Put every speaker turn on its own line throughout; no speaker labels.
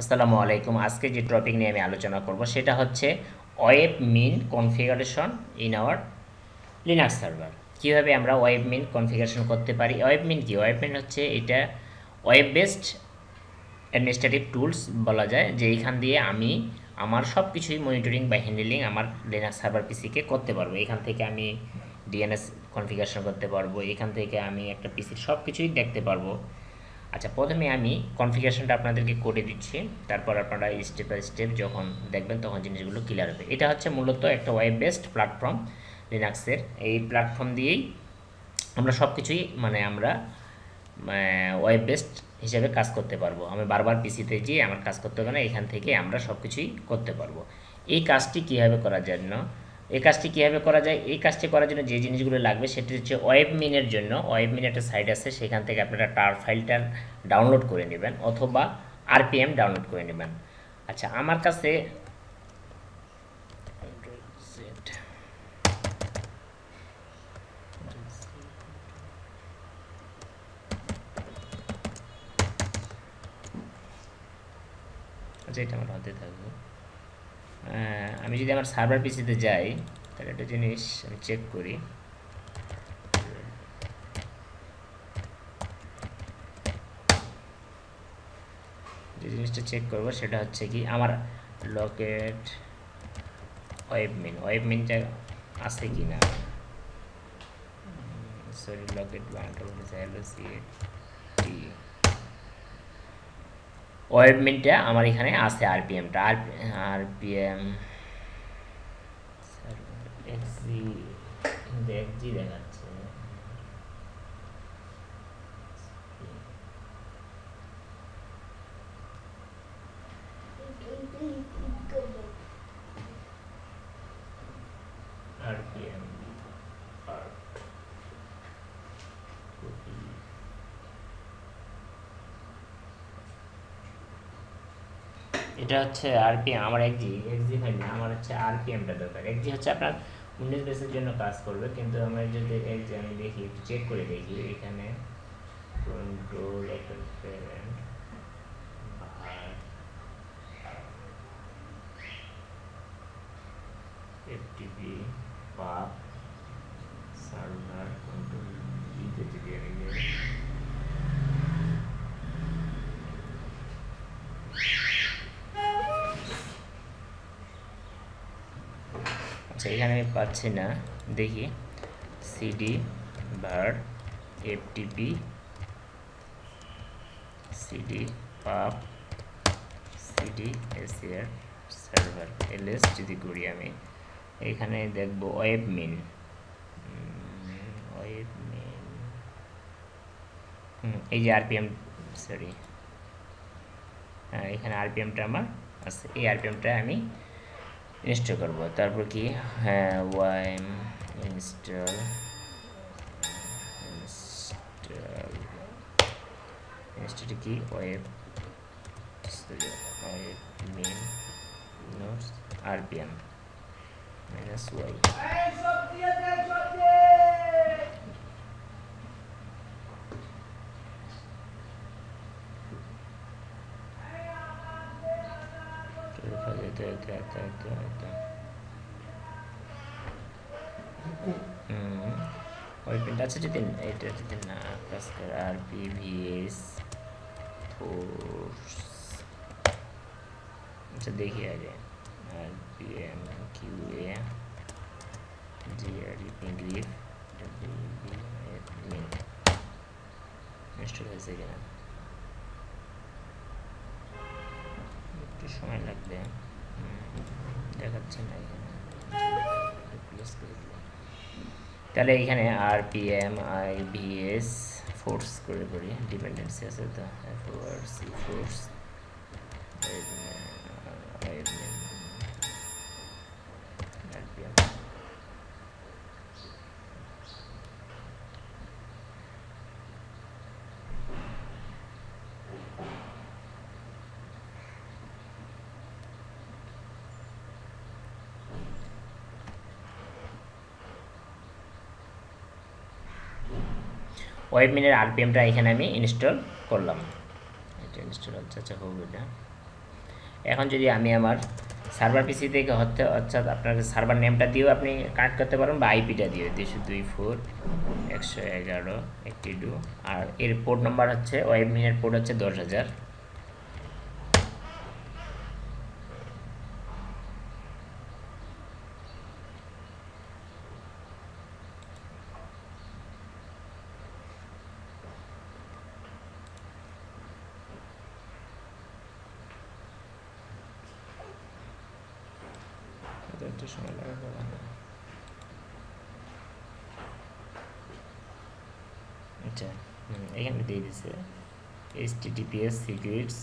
আসসালামু আলাইকুম। আজকে যে টপিক নিয়ে আমি আলোচনা করব সেটা হচ্ছে Webmin configuration in our Linux server. কীভাবে আমরা ওয়েবমিন কনফিগারেশন করতে পারি। ওয়েবমিন কি? ওয়েবমিন হচ্ছে এটা ওয়েব বেসড অ্যাডমিনিস্ট্রেটিভ টুলস বলা যায়, যে এইখান দিয়ে আমি আমার সব কিছুই মনিটরিং বা হ্যান্ডেলিং আমার লিনাক্স সার্ভার পিসিকে করতে পারবো। এখান থেকে আমি ডিএনএস কনফিগারেশন করতে পারবো, এখান থেকে আমি একটা পিসির সব কিছুই দেখতে পারবো। আচ্ছা, প্রথমে আমি কনফিগারেশনটা আপনাদেরকে করে দিচ্ছি, তারপর আপনারা স্টেপ বাই স্টেপ যখন দেখবেন তখন জিনিসগুলো ক্লিয়ার হবে। এটা হচ্ছে মূলত একটা ওয়েব বেসড প্ল্যাটফর্ম লিনাক্সের। এই প্ল্যাটফর্ম দিয়েই আমরা সব কিছুই আমরা ওয়েব বেসড হিসেবে কাজ করতে পারবো। আমি বারবার পিসিতে গিয়ে আমার কাজ করতে হবে না, এখান থেকে আমরা সব কিছুই করতে পারবো। এই কাজটি কীভাবে করার জন্য এই কাজটি করার জন্য যে জিনিসগুলো লাগবে সেটি হচ্ছে ওয়েবমিনের জন্য ওয়েবমিন একটা সাইট আছে, সেখান থেকে আপনারা টার ফাইলটা ডাউনলোড করে নেবেন অথবা আরপিএম ডাউনলোড করে নেবেন। আচ্ছা, আমার কাছে এটা আমার হাতে থাকবে। আমি যদি আমার সার্ভার পিসিতে যাই তাহলে একটা জিনিস আমি চেক করি। যে জিনিসটা চেক করবো সেটা হচ্ছে কি, আমার লোকেট ওয়েবমিনটা আছে কি না। সরি, লোকেট ওয়েবমিনটা আমার এখানে আছে। আরপিএমটা আরপিএম এক্সজি দেখাচ্ছে। আরপিএম এটা হচ্ছে আরপিএম। আমার এক্সজি ফাইল না, আমার হচ্ছে আরপিএমটা দরকার। এক্সজি হচ্ছে আপনার উইন্ডোজ বেসের জন্য কাজ করবে, কিন্তু আমার যদি এক্সজি আমি দেখি, চেক করে দেখি, এখানে control parent FTP pub server control দিতে যদি আমি আচ্ছা, এখানে আমি পাচ্ছি না, দেখি CD var FTP CD pub CD ACR server LS যদি করি, আমি এখানে দেখব ওয়েবমিন এই যে আরপিএম, সরি, হ্যাঁ, এখানে আরপিএমটা আমার আছে। এই আরপিএমটা আমি ইনস্টল করব। তারপর কি, হ্যাঁ, ওয়াইম ইনস্টল কি Webmin notes RPM minus Y. ওয়েবমিনটা আছে, যদি এটা যদি না কাজ করে আরপিভিএস ফোর্স। আচ্ছা, দেখি আগে RPM QA GREP grep WB admin install হয়েছে কিনা, একটু সময় লাগবে, দেখাচ্ছে না এখানে। তাহলে এখানে আরপিএম আইভিএস ফোর্স করে করি, ডিপেন্ডেন্সি আছে তো, এফওআরসি ফোর্স ওয়েবমিনের আরপিএমটা এখানে আমি ইনস্টল করলাম। এটা ইনস্টল হচ্ছে, আচ্ছা হোক এটা। এখন যদি আমি আমার সার্ভার পিসি থেকে হচ্ছে অর্থাৎ আপনার সার্ভার নেমটা দিয়েও আপনি কানেক্ট করতে পারেন বা আইপিটা দিয়ে 224.111.82 আর এর পোর্ট নাম্বার হচ্ছে ওয়েবমিনের পোর্ট হচ্ছে 10,000। একটু সময় লাগবে। আচ্ছা, এখানে দিয়ে দিছে https সিকিউরিটস।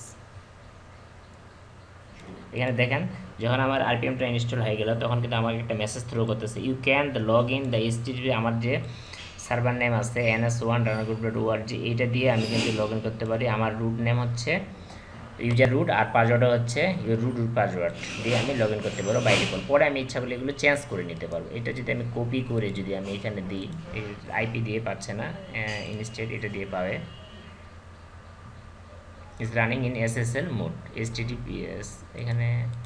এখানে দেখেন যখন আমার আরপিএমটা ইনস্টল হয়ে গেল তখন কিন্তু আমাকে একটা মেসেজ থ্রো করতেছে, you can log in the http। আমার যে সার্ভার নেম আছে ns1.org, এইটা দিয়ে আমি কিন্তু লগ ইন করতে পারি। আমার রুট নেম হচ্ছে ইউজার রুট আর পাসওয়ার্ডও হচ্ছে রুট পাসওয়ার্ড দিয়ে আমি লগ ইন করতে পারবো বাই ডিফল্ট। পরে আমি ইচ্ছা করলে এগুলো চেঞ্জ করে নিতে পারবো। এটা যদি আমি কপি করে যদি আমি এখানে দিই, আইপি দিয়ে পাচ্ছে না, ইনস্টেড এটা দিয়ে পাবে, is running in SSL mode https। এখানে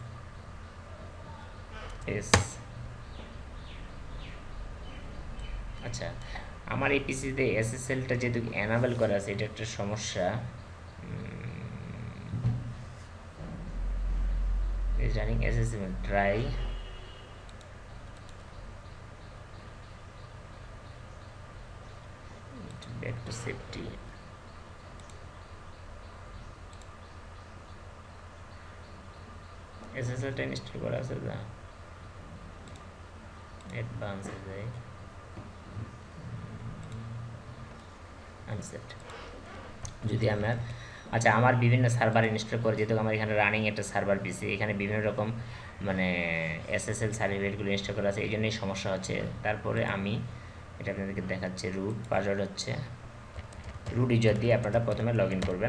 এস আচ্ছা, আমার এই পিসিতে SSLটা যেহেতু এনাবেল করা আছে এটা একটা সমস্যা। is running SSL try back to safety। SSL টা ইনস্টল করা আছে না, অ্যাডভান্স এ যাই, আনসেট যদি আমার আচ্ছা আমার বিভিন্ন সার্ভার ইনস্টল করে, যেহেতু আমার এখানে রানিং একটা সার্ভার পিসি, এখানে বিভিন্ন রকম মানে SSL সার্টিফিকেটগুলো ইনস্টল করা আছে, এই জন্যই সমস্যা হচ্ছে। তারপরে আমি এটা আপনাদেরকে দেখাচ্ছি, রুট পাসওয়ার্ড হচ্ছে রুট ইউজার দিয়ে আপনারা প্রথমে লগ ইন করবেন।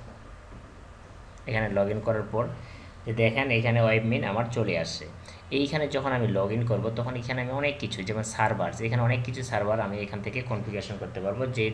এখানে লগ ইন করার পর দেখেন এখানে ওয়েবমিন আমার চলে আসছে। এইখানে যখন আমি লগ ইন করবো তখন এখানে আমি অনেক কিছু, যেমন সার্ভার, এখানে অনেক কিছু সার্ভার আমি এখান থেকে কনফিগারেশন করতে পারবো, যে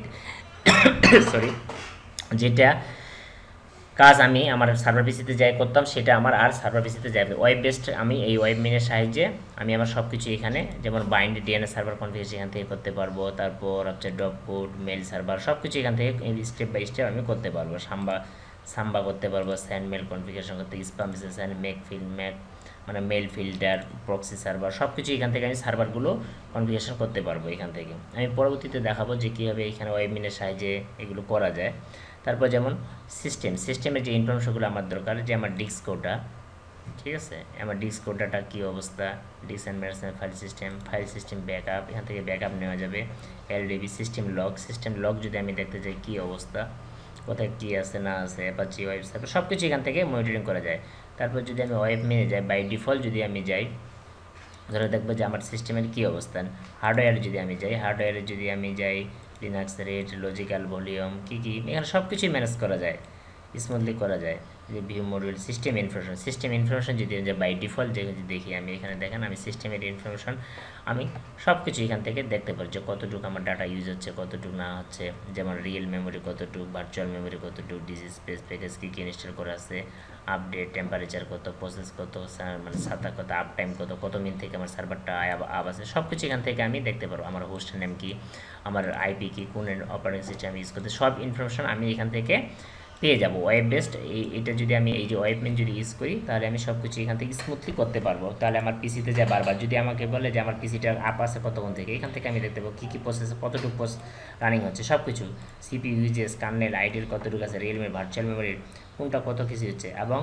সরি যেটা কাজ আমি আমার সার্ভার পিসিতে যাই করতাম সেটা আমার আর সার্ভার পিসিতে যাবে। ওয়েব বেসড আমি এই ওয়েবমিনের সাহায্যে আমি আমার সব কিছু এখানে, যেমন বাইন্ড ডিএনএস সার্ভার কনফিগারেশন এখান থেকে করতে পারবো, তারপর হচ্ছে ডগ কোড মেল সার্ভার সব কিছু এখান থেকে স্টেপ বাই স্টেপ আমি করতে পারবো। সাম্বা করতে পারবো, স্যান্ড মেল কনফিগারেশন করতে, স্প্যাম স্যান্ড মেক মানে মেল ফিল্টার, প্রক্সি সার্ভার সব কিছু এখান থেকে আমি সার্ভারগুলো কনফিগারেশন করতে পারবো। এখান থেকে আমি পরবর্তীতে দেখাবো যে কীভাবে এখানে ওয়েবমিনের সাহায্যে এগুলো করা যায়। তারপর যেমন সিস্টেমের যে ইনফরমেশনগুলো আমার দরকার, যে আমার ডিস্ক কোডা, ঠিক আছে, আমার ডিস্ক কোডাটা কী অবস্থা, disk and management file system backup, এখান থেকে ব্যাকআপ নেওয়া যাবে, LDB সিস্টেম লগ যদি আমি দেখতে চাই কী অবস্থা, কোথায় কী আছে না আছে, অ্যাপাচি ওয়েব সার্ভার সব কিছু এখান থেকে মনিটরিং করা যায়। তারপর যদি আমি ওয়েবমিনে যাই, বাই ডিফল্ট যদি আমি যাই, ধরে দেখবো যে আমার সিস্টেমের কী অবস্থান। হার্ডওয়্যারে যদি আমি যাই লিনাক্স রেট, লজিক্যাল ভলিউম কী এখানে সব কিছুই ম্যানেজ করা যায়, স্মুথলি করা যায়। যে ভিউ মডিউল, সিস্টেম ইনফরমেশন যদি বাই ডিফল্ট যে দেখি আমি, এখানে দেখেন আমি সিস্টেমের ইনফরমেশন আমি সব কিছু এখান থেকে দেখতে পারি, যে কতটুকু আমার ডাটা ইউজ হচ্ছে, কতটুকু না হচ্ছে, যেমন রিয়েল মেমোরি কতটুকু, ভার্চুয়াল মেমোরি কতটুকু, ডিজি স্পেস প্যাকেজ কী ইনস্টল করা আছে, আপডেট টেম্পারেচার কত, প্রসেস কত, মানে সাতা কত, আপ টাইম কত মিনিট থেকে আমার সার্ভারটা আপ আছে, সব কিছু এখান থেকে আমি দেখতে পারবো। আমার হোস্ট নেম কি, আমার আইপি কি, কোন অপারেটিং সিস্টেম ইউজ করতে, সব ইনফরমেশন আমি এখান থেকে পেয়ে যাবো। ওয়েব বেসড এটা যদি আমি এই যে ওয়েবমিন যদি ইউজ করি তাহলে আমি সব কিছু এখান থেকে স্মুথলি করতে পারবো। তাহলে আমার পিসিতে যায় বারবার যদি আমাকে বলে যে আমার পিসিটার আপ আছে কতক্ষণ থেকে, এখান থেকে আমি দেখতে পাবো কী প্রসেসে কতটুকু রানিং হচ্ছে, সব কিছু সিপিইউ ইউজেস, কার্নেল আইডির কতটুকু আছে, রিয়েলমির ভার্চুয়াল মেমোরির কোনটা কত কিছু হচ্ছে। এবং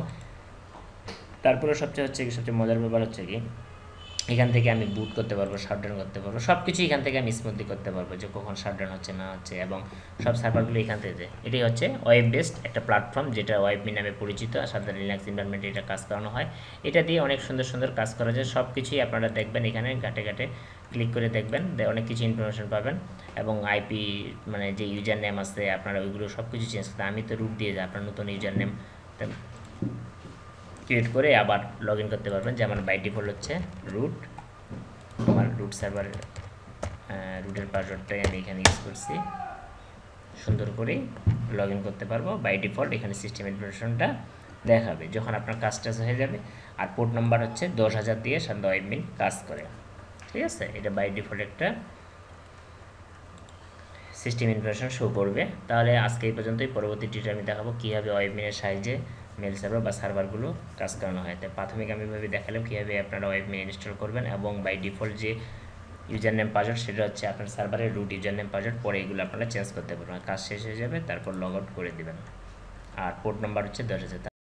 তারপরে সবচেয়ে মজার ব্যাপার হচ্ছে কি, এখান থেকে আমি বুট করতে পারবো, শাটডাউন করতে পারবো, সব কিছু এখান থেকে আমি স্মুথলি করতে পারবো, যে কখন শাটডাউন হচ্ছে না হচ্ছে, এবং সব সার্ভারগুলো এখান থেকে। এটাই হচ্ছে ওয়েব বেসড একটা প্ল্যাটফর্ম, যেটা ওয়েবমিন নামে পরিচিত। সাধারণ লিনাক্স এনভায়রনমেন্টে এটা কাজ করানো হয়। এটা দিয়ে অনেক সুন্দর কাজ করা যায়। সব কিছুই আপনারা দেখবেন, এখানে ঘাটে ক্লিক করে দেখবেন, অনেক কিছু ইনফরমেশন পাবেন। এবং আইপি মানে যে ইউজার নেম আছে আপনারা ওইগুলো সব কিছু চেঞ্জ করতে, আমি তো রুট দিয়ে যাই, আপনার নতুন ইউজার নেম ক্রিয়েট করে আবার লগ ইন করতে পারবেন। যেমন বাই ডিফল্ট হচ্ছে রুট, আমার রুট সার্ভারের রুটের পাসওয়ার্ডটাই আমি এখানে ইউজ করছি, সুন্দর করে লগ ইন করতে পারবো বাই ডিফল্ট। এখানে সিস্টেম ইনফরমেশনটা দেখাবে যখন আপনার কাজটা হয়ে যাবে। আর পোর্ট নাম্বার হচ্ছে 10,000 দিয়ে সাধারণত ওয়েবমিন কাজ করে। ঠিক আছে, এটা বাই ডিফল্ট একটা সিস্টেম ইনফরমেশন শো করবে। তাহলে আজকে এই পর্যন্তই। পরবর্তী টিউটোরিয়ালে আমি দেখাবো কীভাবে ওয়েবমিনের সাহায্যে মেল সার্ভার বা সার্ভারগুলো কাজ করানো হয়। তাই প্রাথমিক আমি ভাবে দেখালাম কীভাবে আপনারা ওয়েবমিন ইনস্টল করবেন, এবং বাই ডিফল্ট যে ইউজার নেম পাসওয়ার্ড সেটা হচ্ছে আপনার সার্ভারের রুট ইউজার নেম পাসওয়ার্ড, পরে এগুলো আপনারা চেঞ্জ করতে পারবেন। কাজ শেষ হয়ে যাবে, তারপর লগ আউট করে দেবেন। আর পোর্ট নাম্বার হচ্ছে 10,000।